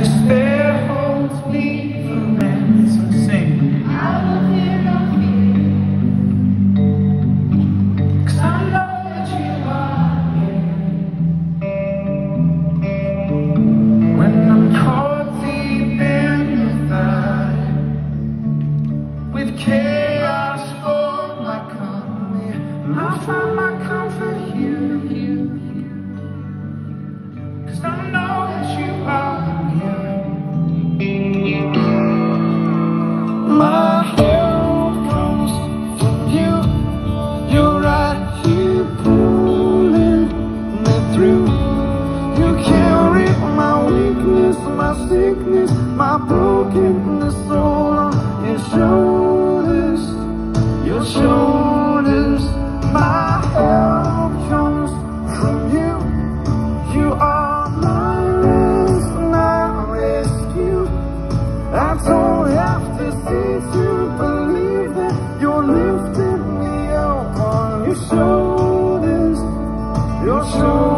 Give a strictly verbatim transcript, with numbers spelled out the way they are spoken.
despair holds me for ransom. Sing. I will hear no fear, 'cause I know that you are here. When I'm caught deep in the night, with chaos for my company, I find my comfort here. 'Cause I know that you are here. My help comes from you. You're right here pulling me through. You carry my weakness, my sickness, my brokenness all on your shoulders. Your shoulders. My help comes from you. You are my rest, my rescue. I don't have to see to believe that you're lifting me up on your shoulders. Your shoulders.